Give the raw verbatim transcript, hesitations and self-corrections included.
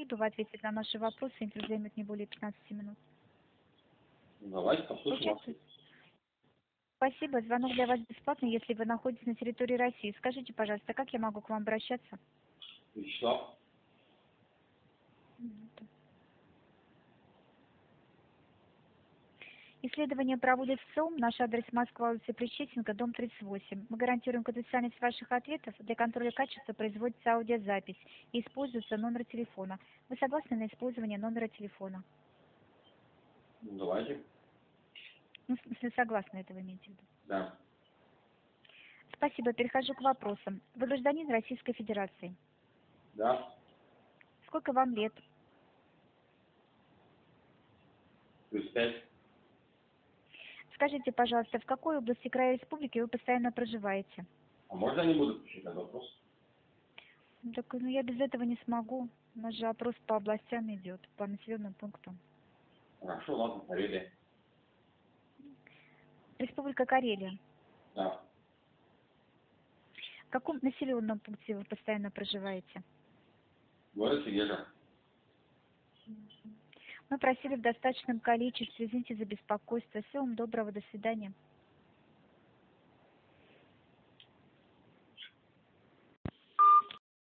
могли бы вы ответить на наши вопросы? Интервью займет не более пятнадцати минут. Давайте послушаем вас. Спасибо. Звонок для вас бесплатный, если вы находитесь на территории России. Скажите, пожалуйста, как я могу к вам обращаться? Вячеслав. Исследование проводит ЦИОМ. Наш адрес Москва, улица Причесинка, дом тридцать восемь. Мы гарантируем конфиденциальность ваших ответов. Для контроля качества производится аудиозапись и используется номер телефона. Вы согласны на использование номера телефона? Ну, давайте. Ну, в смысле, согласны, это вы имеете в виду? Да. Спасибо. Перехожу к вопросам. Вы гражданин Российской Федерации. Да. Сколько вам лет? Плюс пять. Скажите, пожалуйста, в какой области края республики вы постоянно проживаете? А можно я не буду отвечать на вопрос? Ну, так, ну, я без этого не смогу. У нас же опрос по областям идет, по населенным пунктам. Хорошо, ладно, Карелия. Республика Карелия. Да. В каком населенном пункте вы постоянно проживаете? Город Сегежа. Мы просили в достаточном количестве. Извините за беспокойство. Всего вам доброго. До свидания.